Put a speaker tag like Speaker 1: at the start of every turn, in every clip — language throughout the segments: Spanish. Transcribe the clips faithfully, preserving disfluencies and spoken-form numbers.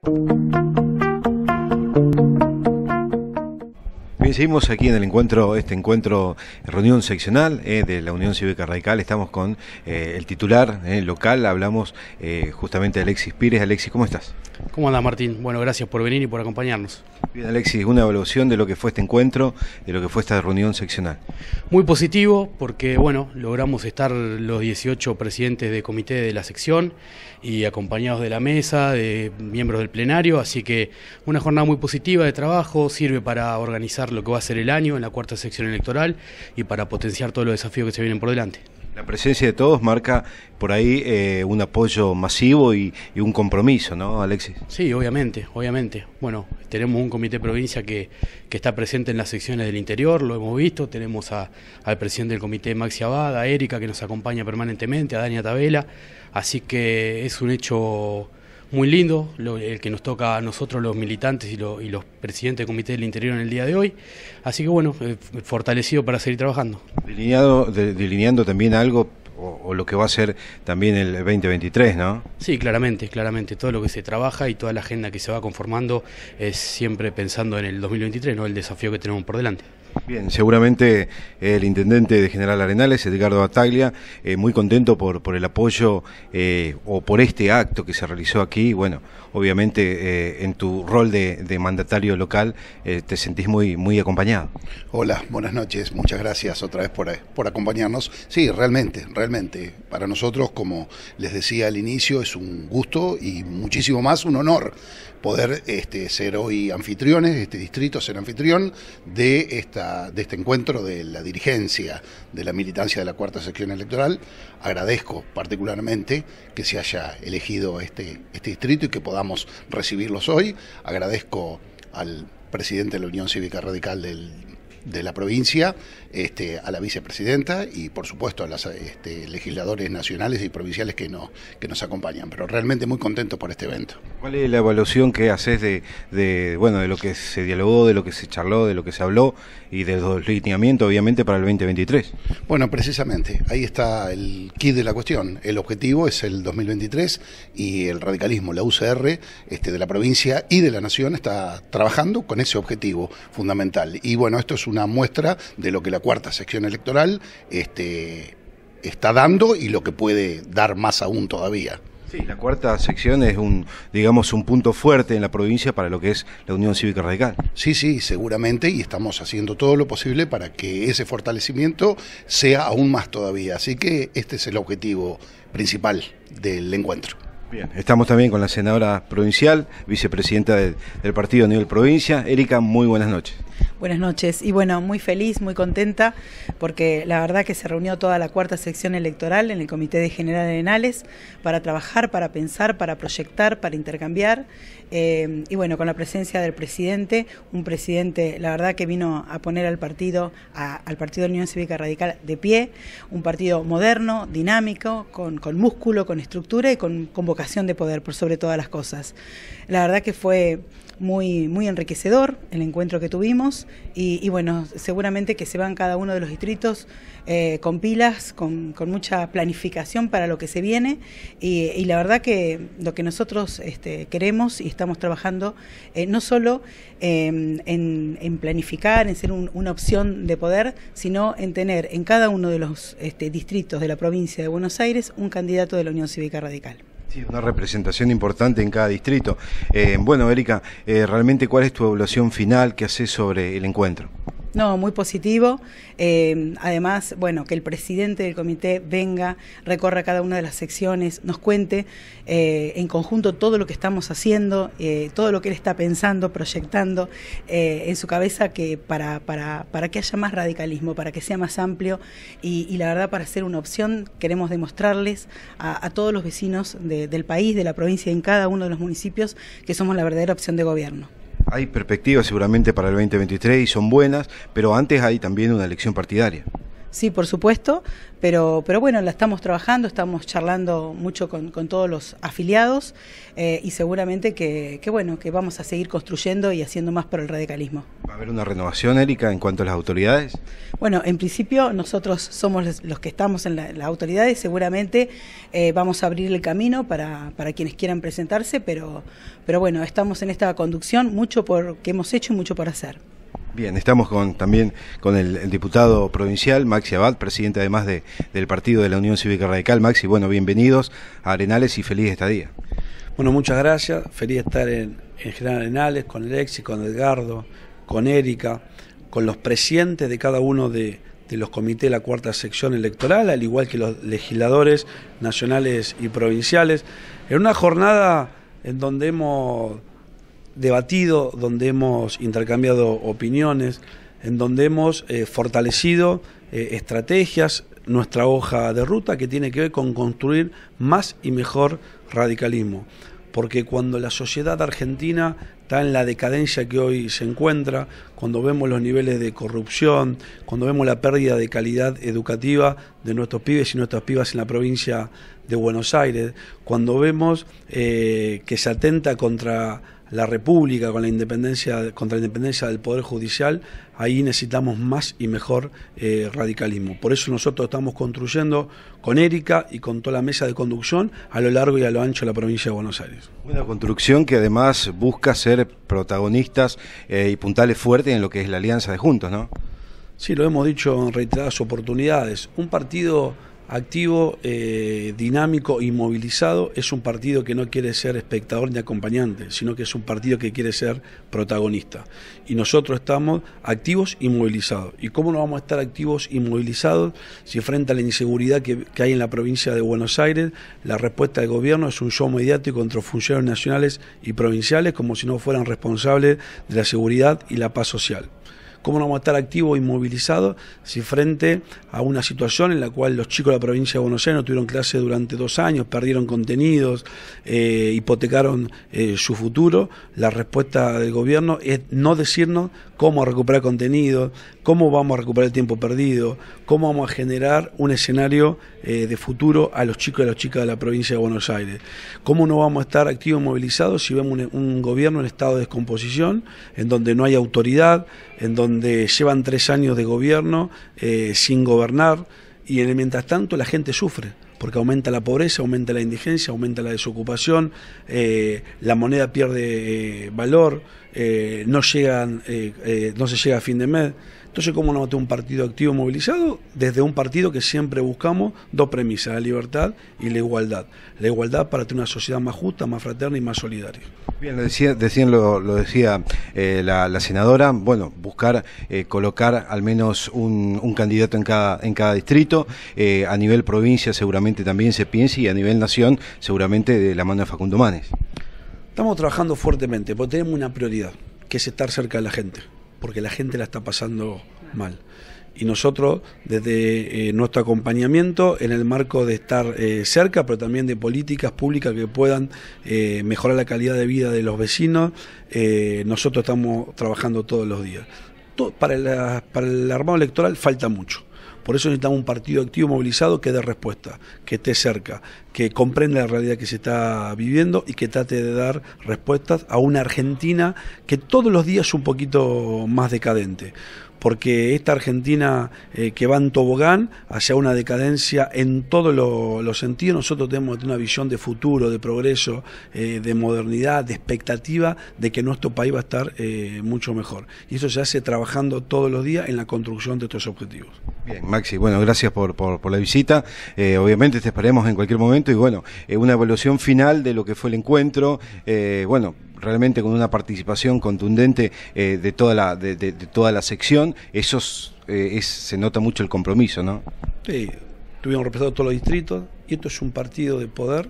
Speaker 1: Bien, seguimos aquí en el encuentro, este encuentro, reunión seccional eh, de la Unión Cívica Radical. Estamos con eh, el titular eh, local, hablamos eh, justamente de Alexis Pires. Alexis, ¿cómo estás?
Speaker 2: ¿Cómo andas, Martín? Bueno, gracias por venir y por acompañarnos.
Speaker 1: Bien, Alexis, una evaluación de lo que fue este encuentro, de lo que fue esta reunión seccional.
Speaker 2: Muy positivo porque, bueno, logramos estar los dieciocho presidentes de comité de la sección y acompañados de la mesa, de miembros del plenario, así que una jornada muy positiva de trabajo, sirve para organizar lo que va a ser el año en la cuarta sección electoral y para potenciar todos los desafíos que se vienen por delante.
Speaker 1: La presencia de todos marca por ahí eh, un apoyo masivo y, y un compromiso, ¿no, Alexis?
Speaker 2: Sí, obviamente, obviamente. Bueno, tenemos un comité provincia que, que está presente en las secciones del interior, lo hemos visto, tenemos a, al presidente del comité Maxi Abad, a Erika que nos acompaña permanentemente, a Dania Tabela, así que es un hecho muy lindo, lo, el que nos toca a nosotros los militantes y, lo, y los presidentes del Comité del Interior en el día de hoy. Así que bueno, eh, fortalecido para seguir trabajando.
Speaker 1: Delineado, de, delineando también algo o, o lo que va a ser también el veinte veintitrés, ¿no? Sí, claramente, claramente. Todo lo que se trabaja y toda la agenda que se va conformando es siempre pensando en el dos mil veintitrés, ¿no? El desafío que tenemos por delante. Bien, seguramente el intendente de General Arenales, Edgardo Battaglia, eh, muy contento por, por el apoyo eh, o por este acto que se realizó aquí. Bueno, obviamente eh, en tu rol de, de mandatario local eh, te sentís muy, muy acompañado.
Speaker 3: Hola, buenas noches, muchas gracias otra vez por, por acompañarnos. Sí, realmente, realmente, para nosotros, como les decía al inicio, es un gusto y muchísimo más un honor poder este, ser hoy anfitriones, este distrito ser anfitrión de, esta, de este encuentro de la dirigencia de la militancia de la cuarta sección electoral. Agradezco particularmente que se haya elegido este, este distrito y que podamos recibirlos hoy. Agradezco al presidente de la Unión Cívica Radical del de la provincia, este, a la vicepresidenta y por supuesto a los este, legisladores nacionales y provinciales que, no, que nos acompañan, pero realmente muy contento por este evento.
Speaker 1: ¿Cuál es la evaluación que haces de, de, bueno, de lo que se dialogó, de lo que se charló, de lo que se habló y de los lineamientos obviamente para el veinte veintitrés?
Speaker 3: Bueno, precisamente, ahí está el kit de la cuestión. El objetivo es el dos mil veintitrés y el radicalismo, la U C R este, de la provincia y de la nación está trabajando con ese objetivo fundamental. Y bueno, esto es un una muestra de lo que la cuarta sección electoral este, está dando y lo que puede dar más aún todavía.
Speaker 1: Sí, la cuarta sección es un, digamos, un punto fuerte en la provincia para lo que es la Unión Cívica Radical.
Speaker 3: Sí, sí, seguramente, y estamos haciendo todo lo posible para que ese fortalecimiento sea aún más todavía. Así que este es el objetivo principal del encuentro.
Speaker 1: Bien, estamos también con la senadora provincial, vicepresidenta del, del partido a nivel provincia. Erika, muy buenas noches.
Speaker 4: Buenas noches, y bueno, muy feliz, muy contenta, porque la verdad que se reunió toda la cuarta sección electoral en el Comité de General Arenales para trabajar, para pensar, para proyectar, para intercambiar, eh, y bueno, con la presencia del presidente, un presidente, la verdad que vino a poner al partido, a, al partido de la Unión Cívica Radical de pie, un partido moderno, dinámico, con, con músculo, con estructura y con, con vocación de poder, por sobre todas las cosas. La verdad que fue muy, muy enriquecedor el encuentro que tuvimos y, y bueno, seguramente que se van cada uno de los distritos eh, con pilas, con, con mucha planificación para lo que se viene y, y la verdad que lo que nosotros este, queremos y estamos trabajando eh, no solo eh, en, en planificar, en ser un, una opción de poder, sino en tener en cada uno de los este, distritos de la provincia de Buenos Aires un candidato de la Unión Cívica Radical.
Speaker 1: Sí, una representación importante en cada distrito. Eh, bueno, Erika, eh, realmente, ¿cuál es tu evaluación final que haces sobre el encuentro?
Speaker 4: No, muy positivo. Eh, además, bueno, que el presidente del comité venga, recorra cada una de las secciones, nos cuente eh, en conjunto todo lo que estamos haciendo, eh, todo lo que él está pensando, proyectando eh, en su cabeza que para, para, para que haya más radicalismo, para que sea más amplio y, y la verdad para ser una opción queremos demostrarles a, a todos los vecinos de, del país, de la provincia, en cada uno de los municipios que somos la verdadera opción de gobierno.
Speaker 1: Hay perspectivas seguramente para el veinte veintitrés y son buenas, pero antes hay también una elección partidaria.
Speaker 4: sí, por supuesto, pero, pero bueno, la estamos trabajando, estamos charlando mucho con, con todos los afiliados eh, y seguramente que, que, bueno, que vamos a seguir construyendo y haciendo más por el radicalismo.
Speaker 1: ¿Va a haber una renovación, Erika, en cuanto a las autoridades?
Speaker 4: Bueno, en principio nosotros somos los, los que estamos en la, las autoridades, seguramente eh, vamos a abrir el camino para, para quienes quieran presentarse, pero, pero bueno, estamos en esta conducción, mucho por que hemos hecho y mucho por hacer.
Speaker 1: Bien, estamos con, también con el, el diputado provincial, Maxi Abad, presidente además de, del partido de la Unión Cívica Radical. Maxi, bueno, bienvenidos a Arenales y feliz estadía.
Speaker 5: Bueno, muchas gracias, feliz de estar en, en General Arenales, con Alexis, con Edgardo, con Erika, con los presidentes de cada uno de, de los comités de la cuarta sección electoral, al igual que los legisladores nacionales y provinciales, en una jornada en donde hemos debatido, donde hemos intercambiado opiniones, en donde hemos eh, fortalecido eh, estrategias, nuestra hoja de ruta que tiene que ver con construir más y mejor radicalismo. Porque cuando la sociedad argentina está en la decadencia que hoy se encuentra, cuando vemos los niveles de corrupción, cuando vemos la pérdida de calidad educativa de nuestros pibes y nuestras pibas en la provincia de Buenos Aires, cuando vemos eh, que se atenta contra la República, con la independencia, contra la independencia del Poder Judicial, ahí necesitamos más y mejor eh, radicalismo. Por eso nosotros estamos construyendo con Erika y con toda la mesa de conducción a lo largo y a lo ancho de la provincia de Buenos Aires.
Speaker 1: Una construcción que además busca ser protagonistas eh, y puntales fuertes en lo que es la alianza de Juntos, ¿no?
Speaker 5: Sí, lo hemos dicho en reiteradas oportunidades. Un partido activo, eh, dinámico y movilizado es un partido que no quiere ser espectador ni acompañante, sino que es un partido que quiere ser protagonista. Y nosotros estamos activos y movilizados. ¿Y cómo no vamos a estar activos y movilizados si frente a la inseguridad que, que hay en la provincia de Buenos Aires, la respuesta del gobierno es un show mediático contra funcionarios nacionales y provinciales como si no fueran responsables de la seguridad y la paz social? ¿Cómo no vamos a estar activos y movilizados si frente a una situación en la cual los chicos de la provincia de Buenos Aires no tuvieron clase durante dos años, perdieron contenidos, eh, hipotecaron eh, su futuro? La respuesta del gobierno es no decirnos cómo recuperar contenidos, cómo vamos a recuperar el tiempo perdido, cómo vamos a generar un escenario eh, de futuro a los chicos y a las chicas de la provincia de Buenos Aires. ¿Cómo no vamos a estar activos y movilizados si vemos un, un gobierno en estado de descomposición, en donde no hay autoridad, en donde llevan tres años de gobierno eh, sin gobernar y en el mientras tanto la gente sufre? Porque aumenta la pobreza, aumenta la indigencia, aumenta la desocupación, eh, la moneda pierde eh, valor, eh, no, llegan, eh, eh, no se llega a fin de mes. Entonces, ¿cómo no tener un partido activo movilizado? Desde un partido que siempre buscamos dos premisas, la libertad y la igualdad. La igualdad para tener una sociedad más justa, más fraterna y más solidaria.
Speaker 1: Bien, lo decía, decían lo, lo decía eh, la, la senadora, bueno, buscar eh, colocar al menos un, un candidato en cada, en cada distrito, eh, a nivel provincia seguramente también se piensa y a nivel nación seguramente de la mano de Facundo Manes.
Speaker 5: Estamos trabajando fuertemente porque tenemos una prioridad, que es estar cerca de la gente, porque la gente la está pasando mal. Y nosotros, desde eh, nuestro acompañamiento, en el marco de estar eh, cerca, pero también de políticas públicas que puedan eh, mejorar la calidad de vida de los vecinos, eh, nosotros estamos trabajando todos los días. Todo, para, la, para el armado electoral falta mucho. Por eso necesitamos un partido activo movilizado que dé respuesta, que esté cerca, que comprenda la realidad que se está viviendo y que trate de dar respuestas a una Argentina que todos los días es un poquito más decadente. Porque esta Argentina eh, que va en tobogán hacia una decadencia en todos los lo sentidos, nosotros tenemos una visión de futuro, de progreso, eh, de modernidad, de expectativa de que nuestro país va a estar eh, mucho mejor. Y eso se hace trabajando todos los días en la construcción de estos objetivos.
Speaker 1: Bien, Maxi, bueno, gracias por, por, por la visita. Eh, obviamente te esperemos en cualquier momento y bueno, eh, una evaluación final de lo que fue el encuentro, eh, bueno, realmente con una participación contundente eh, de toda la de, de, de toda la sección, eso eh, es, se nota mucho el compromiso, ¿no?
Speaker 5: Sí, tuvimos representado todos los distritos y esto es un partido de poder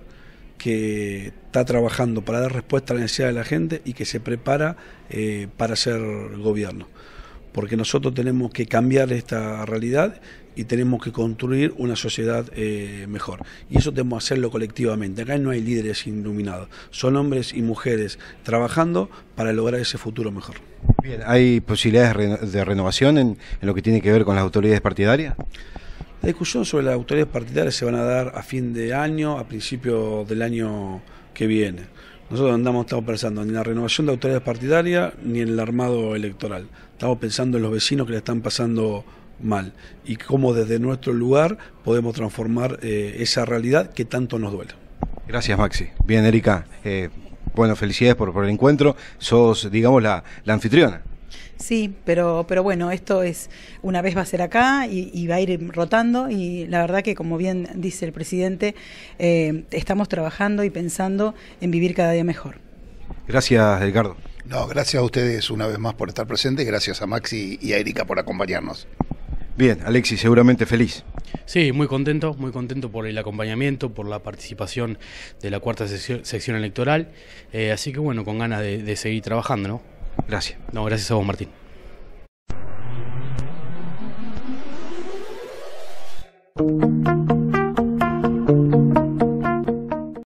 Speaker 5: que está trabajando para dar respuesta a la necesidad de la gente y que se prepara eh, para ser gobierno. Porque nosotros tenemos que cambiar esta realidad y tenemos que construir una sociedad eh, mejor. Y eso tenemos que hacerlo colectivamente. Acá no hay líderes iluminados, son hombres y mujeres trabajando para lograr ese futuro mejor.
Speaker 1: Bien, ¿hay posibilidades de renovación en, en lo que tiene que ver con las autoridades partidarias?
Speaker 5: La discusión sobre las autoridades partidarias se van a dar a fin de año, a principio del año que viene. Nosotros andamos, estamos pensando ni en la renovación de autoridades partidarias ni en el armado electoral. Estamos pensando en los vecinos que le están pasando mal y cómo desde nuestro lugar podemos transformar eh, esa realidad que tanto nos duele.
Speaker 1: Gracias, Maxi. Bien, Erika, eh, bueno, felicidades por, por el encuentro. Sos, digamos, la, la anfitriona.
Speaker 4: Sí, pero, pero bueno, esto es, una vez va a ser acá y, y va a ir rotando y la verdad que, como bien dice el presidente, eh, estamos trabajando y pensando en vivir cada día mejor.
Speaker 1: Gracias, Edgardo.
Speaker 3: No, gracias a ustedes una vez más por estar presentes, gracias a Maxi y a Erika por acompañarnos.
Speaker 1: Bien, Alexis, seguramente feliz.
Speaker 2: Sí, muy contento, muy contento por el acompañamiento, por la participación de la cuarta sección, sección electoral, eh, así que bueno, con ganas de, de seguir trabajando, ¿no?
Speaker 1: Gracias.
Speaker 2: No, gracias a vos, Martín.